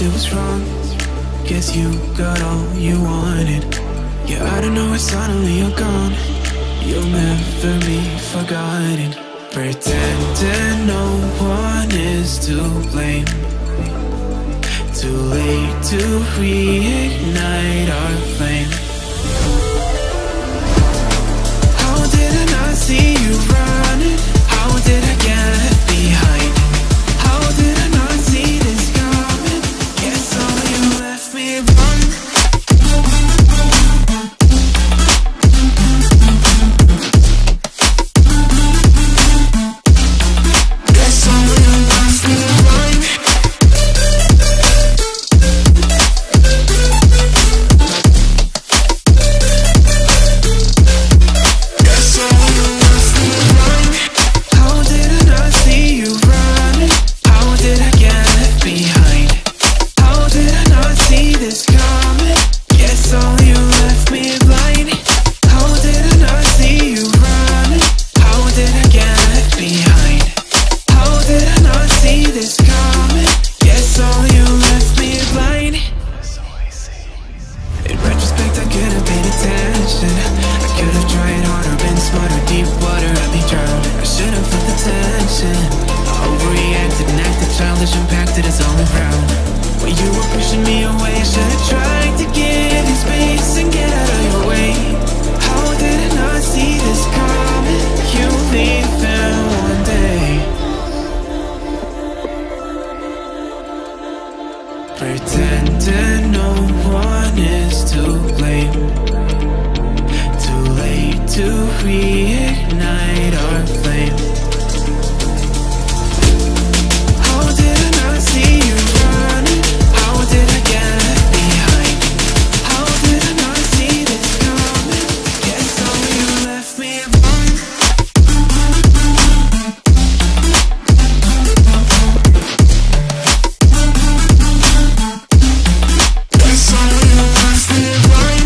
did was wrong. Guess you got all you wanted. Yeah, I don't know why suddenly you're gone. You'll never be forgotten. Pretending no one is to blame. Too late to reignite our flame. How did I not see you running? How did I get behind? How did I not see this coming? Guess all you left me run. Guess all you left me run. Guess all you left me run. How did I not see you running? How did I get left behind? How did I not see this coming? Guess all you left me blind. How did I not see you running? How did I get left behind? How did I not see this coming? Guess all you left me blind. In retrospect, I could have paid attention. I could have tried harder, been smarter. Deep water had me drown. I should have felt the tension. I overreacted and acted childish, impacted us all around. When you were pushing me away, I should have tried to give you space and get out of your way. How did I not see this coming? You leaving one day. Pretending no one is to blame. Too late to reignite our flame. How did I not see you running? How did I get left behind? How did I not see this coming? Guess all you left me run. Guess all you left me run.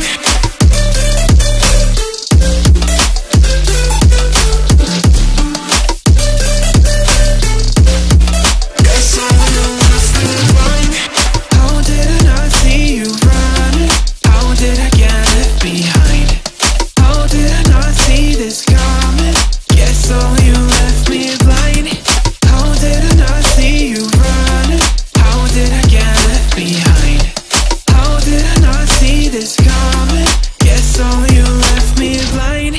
Guess all you left me run. How did I not see you running? How did I get left behind? How did I not see this coming? Guess all you left me blind. How did I not see you running? How did I get left behind? How did I not see this coming? Guess all you left me blind.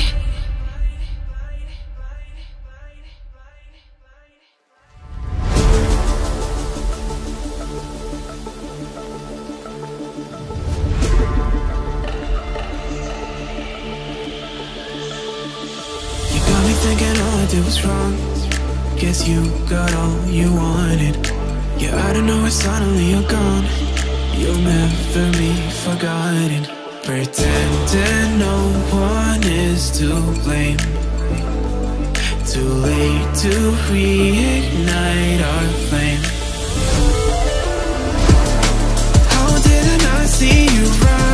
You got me thinking all I did was wrong. Guess you got all you wanted. Yeah, I don't know why suddenly you're gone. You'll never be forgotten. Pretending no one is to blame. Too late to reignite our flame. How did I not see you run?